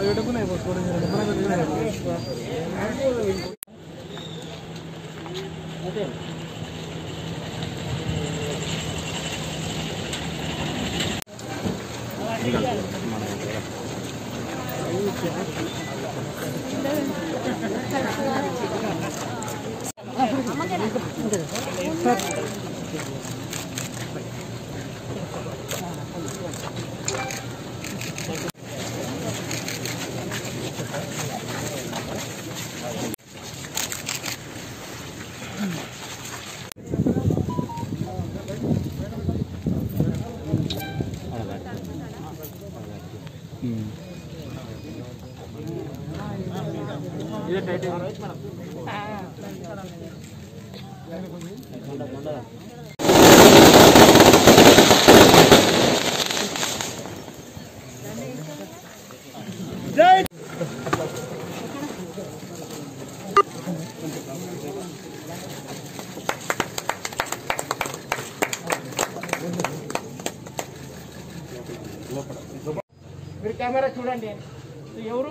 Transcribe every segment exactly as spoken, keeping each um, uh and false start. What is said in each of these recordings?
మీరు కెమెరా చూడండి. ఎవరు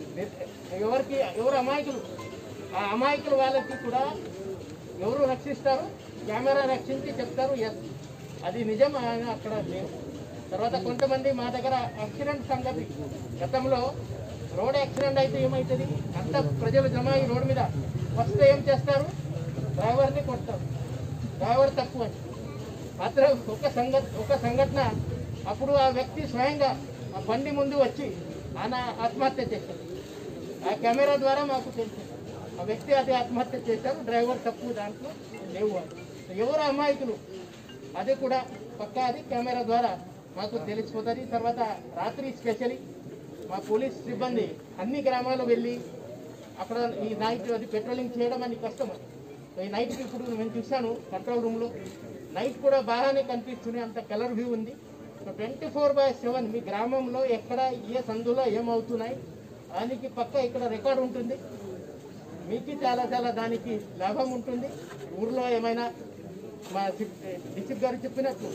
ఎవరికి ఎవరు అమాయకులు, ఆ అమాయకులు వాళ్ళకి కూడా ఎవరు రక్షిస్తారు? కెమెరా రక్షించి చెప్తారు ఎస్ అది నిజం అక్కడ లేదు. తర్వాత కొంతమంది మా దగ్గర యాక్సిడెంట్ సంగతి, గతంలో రోడ్ యాక్సిడెంట్ అయితే ఏమవుతుంది, అంత ప్రజలు జమ ఈ రోడ్డు మీద వస్తే ఏం చేస్తారు? డ్రైవర్ని కొడతారు. డ్రైవర్ తక్కువ మాత్రం ఒక సంఘ ఒక సంఘటన అప్పుడు ఆ వ్యక్తి స్వయంగా ఆ బండి ముందు వచ్చి ఆయన ఆత్మహత్య చేశారు. ఆ కెమెరా ద్వారా మాకు తెలుసు ఆ వ్యక్తి అది ఆత్మహత్య చేశారు. డ్రైవర్ తక్కువ దాంట్లో లేవు. ఎవరు అమాయకులు అది కూడా పక్కా అది కెమెరా ద్వారా మాకు తెలిసిపోతుంది. తర్వాత రాత్రి స్పెషల్లీ మా పోలీస్ సిబ్బంది అన్ని గ్రామాలు వెళ్ళి అక్కడ ఈ నైట్ అది పెట్రోలింగ్ చేయడం అని కష్టం. ఈ నైట్కి ఇప్పుడు నేను చూశాను కంట్రోల్ రూమ్లో నైట్ కూడా బాగానే కనిపిస్తుంది, అంత కలర్ వ్యూ ఉంది. So twenty four by seven మీ గ్రామంలో ఎక్కడ ఏ సందులో ఏమవుతున్నాయి దానికి పక్క ఇక్కడ రికార్డు ఉంటుంది. మీకు చాలా చాలా దానికి లాభం ఉంటుంది. ఊర్లో ఏమైనా మా డిస్ట్రిక్ట్ గారు చెప్పినట్లు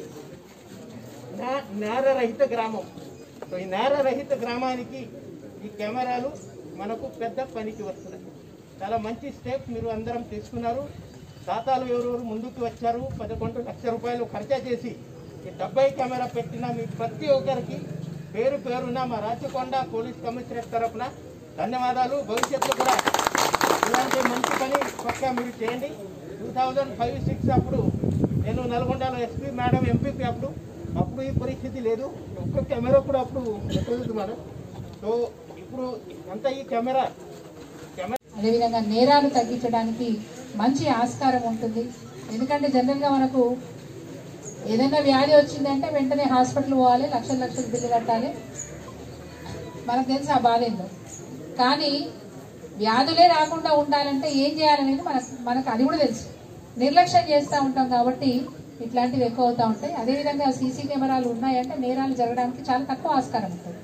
నా నేరరహిత గ్రామం. సో ఈ నేరరహిత గ్రామానికి ఈ కెమెరాలు మనకు పెద్ద పనికి వస్తున్నాయి. చాలా మంచి స్టెప్ మీరు అందరం తీసుకున్నారు. దాతాలు ఎవరెవరు ముందుకు వచ్చారు, పదకొండు లక్షల రూపాయలు ఖర్చు చేసి ఈ డెబ్బై కెమెరా పెట్టిన మీ ప్రతి ఒక్కరికి పేరు పేరున మా రాచకొండ పోలీస్ కమిషనరేట్ తరఫున ధన్యవాదాలు. భవిష్యత్తులో కూడా ఇలాంటి మంచి పని పక్కా మీరు చేయండి. టూ థౌజండ్ ఫైవ్ సిక్స్ అప్పుడు నేను నల్గొండలో ఎస్పీ మేడం ఎంపీపీ అప్పుడు అప్పుడు ఈ పరిస్థితి లేదు. ఒక్క కెమెరా కూడా అప్పుడు పెట్టలేదు మేడం. సో ఇప్పుడు అంతా ఈ కెమెరా కెమెరా అదేవిధంగా నేరాలు తగ్గించడానికి మంచి ఆస్కారం ఉంటుంది. ఎందుకంటే జనరల్గా మనకు ఏదైనా వ్యాధి వచ్చిందంటే వెంటనే హాస్పిటల్ పోవాలి, లక్షల లక్షలు బిల్లు కట్టాలి, మనకు తెలుసు ఆ బాధ ఏందో. కానీ వ్యాధులే రాకుండా ఉండాలంటే ఏం చేయాలనేది మనకు మనకు అది కూడా తెలుసు. నిర్లక్ష్యం చేస్తూ ఉంటాం కాబట్టి ఇట్లాంటివి ఎక్కువ అవుతూ ఉంటాయి. అదేవిధంగా సీసీ కెమెరాలు ఉన్నాయంటే నేరాలు జరగడానికి చాలా తక్కువ ఆస్కారం ఉంటుంది.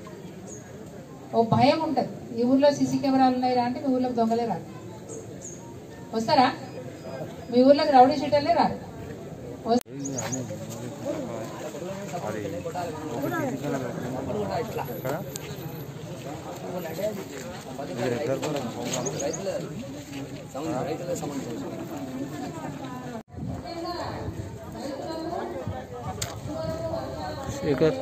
ఓ భయం ఉంటుంది, ఈ ఊర్లో సీసీ కెమెరాలు ఉన్నాయి రా అంటే మీ ఊర్లోకి దొంగలే రారు. వస్తారా? మీ ఊర్లోకి రౌడీ షీటర్లే రారు. శేఖర్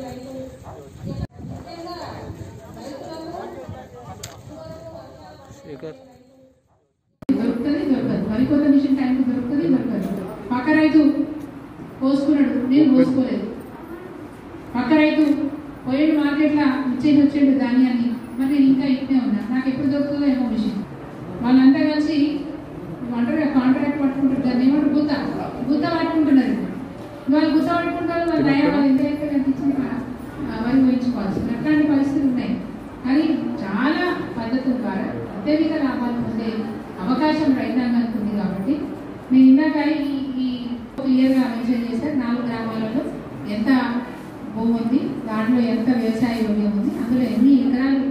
శేఖర్ దొరుకుతుంది దొరకదు, వరికోత మిషన్ టైంకి దొరుకుతుంది దొరకదు. పక్క రైతు కోసుకున్నాడు, నేను కోసుకోలేదు. పక్క రైతు పోయేడు మార్కెట్లో ఇచ్చేది వచ్చేడు ధాన్యాన్ని, మరి నేను ఇంకా ఇట్నే ఉన్నా, నాకు ఎప్పుడు దొరుకుతుందో ఏమో మిషన్. వాళ్ళంతా కలిసి అంటారు కాంట్రాక్ట్ పట్టుకుంటారు, దాన్ని ఏమంటారు గుత్త గుత్త పట్టుకుంటున్నారు. వాళ్ళు గుత్త పట్టుకుంటారు, వాళ్ళ దయ వాళ్ళు ఎంత అయితే కనిపించింది వరి ఊహించుకోవాల్సింది. అట్లాంటి పరిస్థితులు ఉన్నాయి. కానీ చాలా పద్ధతుల ద్వారా అత్యధిక లాభాలు పొందే అవకాశం రైతాంగానికి ఉంది. కాబట్టి నేను ఇందాక ఈ ఈ క్లియర్గా మెన్షన్ చేశారు, నాలుగు గ్రామాలలో ఎంత భూమి ఉంది, దాంట్లో ఎంత వ్యవసాయ యోగ్యం ఉంది, అందులో ఎన్ని ఎకరాలు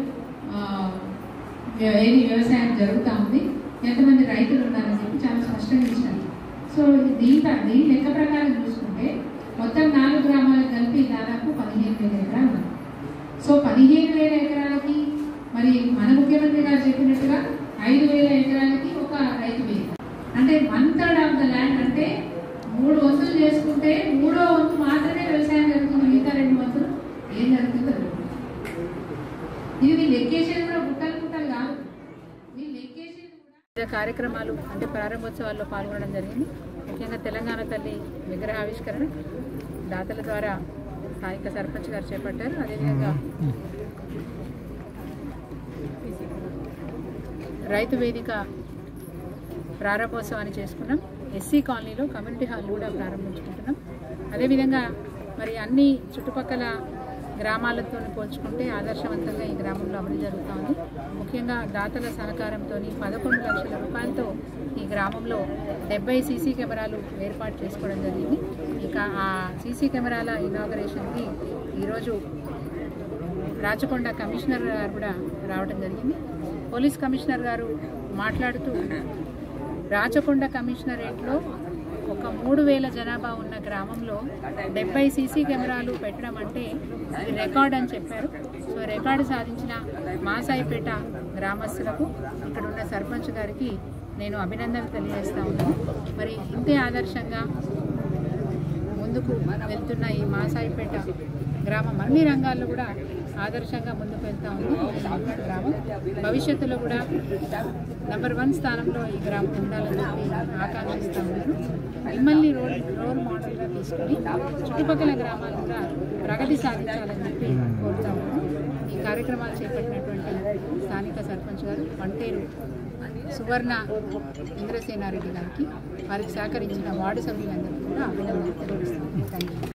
ఏది వ్యవసాయం జరుగుతూ ఉంది, ఎంతమంది రైతులు ఉన్నారని చెప్పి చాలా స్పష్టంగా ఇచ్చారు. సో దీంట్లో దీని లెక్క ప్రకారం చూసుకుంటే మొత్తం నాలుగు గ్రామాలకు కలిపి దాదాపు పదిహేను వేల ఎకరాలు ఉన్నాయి. సో పదిహేను వేల ఎకరాలకి మరి మన ముఖ్యమంత్రి గారు చెప్పినట్టుగా ఐదు వేల ఎకరాలకి ఒక రైతు వేదిక అంటే one third of the land అంటే మూడు వంతులు చేసుకుంటే మూడో వంతు మాత్రమే వ్యవసాయం జరుగుతుంది, మిగతా రెండు వంతులు ఏం జరుగుతుందో ఇది వీళ్ళు లెక్కేసేది కూడా గుట్టలు గుట్టలు కాదు, వీళ్ళు లెక్కేసేది కూడా. కార్యక్రమాలు అంటే ప్రారంభోత్సవాల్లో పాల్గొనడం జరిగింది. ముఖ్యంగా తెలంగాణ తల్లి విగ్రహావిష్కరణ దాతల ద్వారా స్థానిక సర్పంచ్ గారు చేపట్టారు. అదేవిధంగా రైతు వేదిక ప్రారంభోత్సవాన్ని చేసుకున్నాం. ఎస్సీ కాలనీలో కమ్యూనిటీ హాల్ కూడా ప్రారంభించుకుంటున్నాం. అదేవిధంగా మరి అన్ని చుట్టుపక్కల గ్రామాలతో పోల్చుకుంటే ఆదర్శవంతంగా ఈ గ్రామంలో అమలు జరుగుతూ ఉంది. ముఖ్యంగా దాతల సహకారంతో పదకొండు లక్షల రూపాయలతో ఈ గ్రామంలో డెబ్బై సీసీ కెమెరాలు ఏర్పాటు చేసుకోవడం జరిగింది. ఇక ఆ సీసీ కెమెరాల ఇనాగరేషన్కి ఈరోజు రాచకొండ కమిషనర్ గారు కూడా రావడం జరిగింది. పోలీస్ కమిషనర్ గారు మాట్లాడుతూ రాచకొండ కమిషనరేట్లో ఒక మూడు వేల జనాభా ఉన్న గ్రామంలో డెబ్బై సీసీ కెమెరాలు పెట్టడం అంటే ఇది రికార్డ్ అని చెప్పారు. సో రికార్డు సాధించిన మాసాయిపేట గ్రామస్తులకు ఇక్కడ ఉన్న సర్పంచ్ గారికి నేను అభినందనలు తెలియజేస్తా ఉన్నాను. మరి ఇంతే ఆదర్శంగా ముందుకు వెళ్తున్న ఈ మాసాయిపేట గ్రామం అన్ని రంగాల్లో కూడా ఆదర్శంగా ముందుకు వెళ్తూ ఉంది. గ్రామం భవిష్యత్తులో కూడా నెంబర్ వన్ స్థానంలో ఈ గ్రామం ఉండాలని చెప్పి ఆకాంక్షిస్తూ ఉన్నారు. మిమ్మల్ని రోల్ రోల్ మోడల్గా తీసుకుని చుట్టుపక్కల గ్రామాలు కూడా ప్రగతి సాధించాలని చెప్పి కోరుతా ఉన్నాను. ఈ కార్యక్రమాలు చేపట్టినటువంటి స్థానిక సర్పంచ్ గారు వంటేరు సువర్ణ ఇంద్రసేనారెడ్డి గారికి వారికి సహకరించిన వార్డు సభ్యులందరికీ కూడా అభినందనలు తెలియజేస్తున్నాను. Thank you.